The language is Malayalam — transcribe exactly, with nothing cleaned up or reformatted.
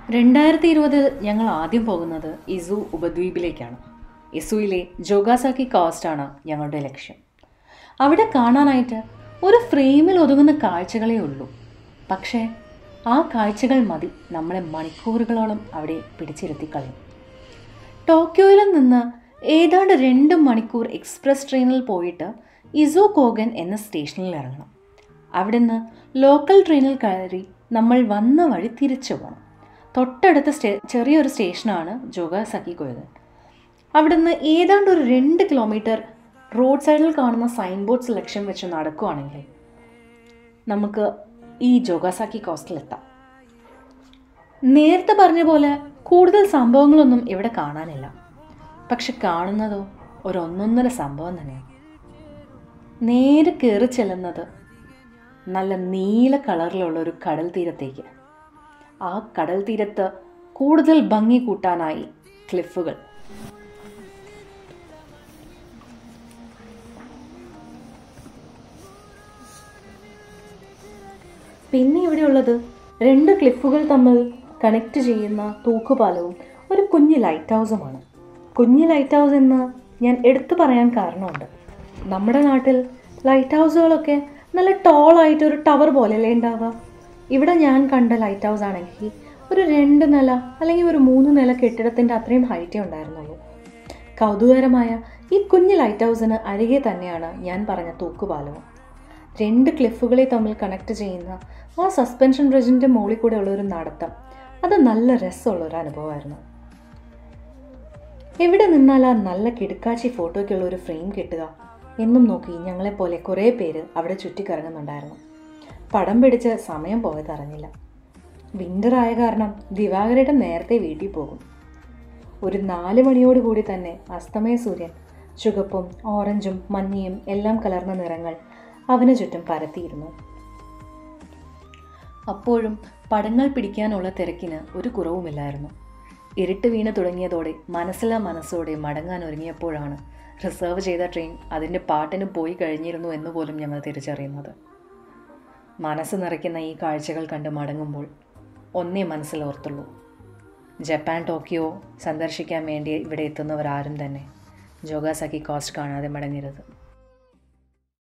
രണ്ടായിരത്തി ഇരുപതിൽ ഞങ്ങൾ ആദ്യം പോകുന്നത് ഇസു ഉപദ്വീപിലേക്കാണ്. ഇസുയിലെ ജോഗാസാക്കി കോസ്റ്റാണ് ഞങ്ങളുടെ ലക്ഷ്യം. അവിടെ കാണാനായിട്ട് ഒരു ഫ്രെയിമിൽ ഒതുങ്ങുന്ന കാഴ്ചകളേ ഉള്ളൂ. പക്ഷേ ആ കാഴ്ചകൾ മതി നമ്മളെ മണിക്കൂറുകളോളം അവിടെ പിടിച്ചിരുത്തിക്കളയും. ടോക്കിയോയിൽ നിന്ന് ഏതാണ്ട് രണ്ട് മണിക്കൂർ എക്സ്പ്രസ് ട്രെയിനിൽ പോയിട്ട് ഇസു കോഗൻ എന്ന സ്റ്റേഷനിൽ ഇറങ്ങണം. അവിടുന്ന് ലോക്കൽ ട്രെയിനിൽ കയറി നമ്മൾ വന്ന വഴി തിരിച്ചു പോകണം. തൊട്ടടുത്ത സ്റ്റേ ചെറിയൊരു സ്റ്റേഷനാണ് ജോഗാസാക്കി കോഗൻ. അവിടുന്ന് ഏതാണ്ട് ഒരു രണ്ട് കിലോമീറ്റർ റോഡ് സൈഡിൽ കാണുന്ന സൈൻ ബോർഡ്സ് ലക്ഷ്യം വെച്ച് നടക്കുകയാണെങ്കിൽ നമുക്ക് ഈ ജോഗാസാക്കി കോസ്റ്റിലെത്താം. നേരത്തെ പറഞ്ഞ പോലെ കൂടുതൽ സംഭവങ്ങളൊന്നും ഇവിടെ കാണാനില്ല. പക്ഷെ കാണുന്നതോ ഒരു ഒന്നൊന്നര സംഭവം തന്നെയാണ്. നേരെ കയറി ചെല്ലുന്നത് നല്ല നീല കളറിലുള്ള ഒരു കടൽ തീരത്തേക്ക്. ആ കടൽ തീരത്ത് കൂടുതൽ ഭംഗി കൂട്ടാനായി ക്ലിഫുകൾ. പിന്നെ ഇവിടെയുള്ളത് രണ്ട് ക്ലിഫുകൾ തമ്മിൽ കണക്ട് ചെയ്യുന്ന തൂക്കുപാലവും ഒരു കുഞ്ഞ് ലൈറ്റ് ഹൗസുമാണ്. കുഞ്ഞ് ലൈറ്റ് ഹൗസ് എന്ന് ഞാൻ എടുത്തു പറയാൻ കാരണമുണ്ട്. നമ്മുടെ നാട്ടിൽ ലൈറ്റ് ഹൗസുകളൊക്കെ നല്ല ടോളായിട്ട് ഒരു ടവർ പോലെയല്ലേ ഉണ്ടാവുക. ഇവിടെ ഞാൻ കണ്ട ലൈറ്റ് ഹൗസ് ആണെങ്കിൽ ഒരു രണ്ട് നില അല്ലെങ്കിൽ ഒരു മൂന്ന് നില കെട്ടിടത്തിൻ്റെ അത്രയും ഹൈറ്റേ ഉണ്ടായിരുന്നുള്ളൂ. കൗതുകകരമായ ഈ കുഞ്ഞ് ലൈറ്റ് ഹൗസിന് അരികെ തന്നെയാണ് ഞാൻ പറഞ്ഞ തൂക്കുപാലവും. രണ്ട് ക്ലിഫുകളെ തമ്മിൽ കണക്ട് ചെയ്യുന്ന ആ സസ്പെൻഷൻ ബ്രിഡ്ജിൻ്റെ മുകളിൽ കൂടെ ഉള്ളൊരു നടത്തം, അത് നല്ല രസമുള്ളൊരു അനുഭവമായിരുന്നു. എവിടെ നിന്നാൽ ആ നല്ല കിടുക്കാച്ചി ഫോട്ടോയ്ക്കുള്ള ഒരു ഫ്രെയിം കിട്ടുക എന്നും നോക്കി ഞങ്ങളെപ്പോലെ കുറേ പേര് അവിടെ ചുറ്റിക്കറങ്ങുന്നുണ്ടായിരുന്നു. പടം പിടിച്ച് സമയം പോയതറിഞ്ഞില്ല. വിൻ്റർ ആയ കാരണം ദിവാകരേട്ടൻ നേരത്തെ വീട്ടിൽ പോകും. ഒരു നാല് മണിയോടുകൂടി തന്നെ അസ്തമയ സൂര്യൻ ചുവപ്പും ഓറഞ്ചും മഞ്ഞയും എല്ലാം കലർന്ന നിറങ്ങൾ അവന് ചുറ്റും പരത്തിയിരുന്നു. അപ്പോഴും പടങ്ങൾ പിടിക്കാനുള്ള തിരക്കിന് ഒരു കുറവുമില്ലായിരുന്നു. ഇരുട്ട് വീണ് തുടങ്ങിയതോടെ മനസ്സിലാ മനസ്സോടെ മടങ്ങാൻ ഒരുങ്ങിയപ്പോഴാണ് റിസർവ് ചെയ്ത ട്രെയിൻ അതിൻ്റെ പാട്ടിന് പോയി കഴിഞ്ഞിരുന്നു എന്ന് പോലും ഞങ്ങൾ തിരിച്ചറിയുന്നത്. മനസ്സ് നിറയ്ക്കുന്ന ഈ കാഴ്ചകൾ കണ്ട് മടങ്ങുമ്പോൾ ഒന്നേ മനസ്സിലോർത്തുള്ളൂ: ജപ്പാൻ ടോക്കിയോ സന്ദർശിക്കാൻ വേണ്ടി ഇവിടെ എത്തുന്നവരാരും തന്നെ ജോഗാസാക്കി കോസ്റ്റ് കാണാതെ മടങ്ങരുത്.